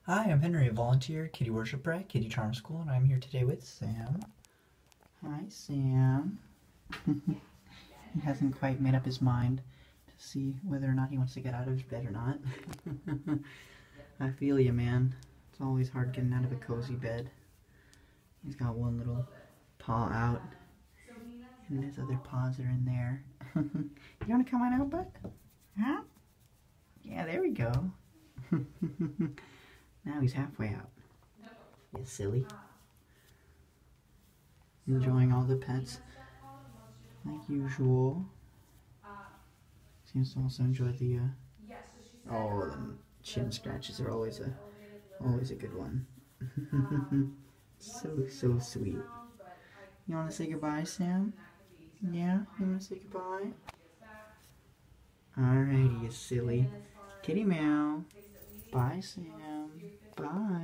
Hi, I'm Henry, a volunteer kitty worshiper at Kitty Charm School, and I'm here today with Sam. Hi, Sam. He hasn't quite made up his mind to see whether or not he wants to get out of his bed or not. I feel you, man. It's always hard getting out of a cozy bed. He's got one little paw out, and his other paws are in there. You want to come on out, bud? Huh? Yeah, there we go. Now he's halfway out. You silly. Enjoying all the pets like usual. Seems to also enjoy the the chin scratches are always a good one. So sweet. You want to say goodbye, Sam? Yeah, you want to say goodbye? Alrighty, you silly. Kitty meow. Bye, Sam. Bye.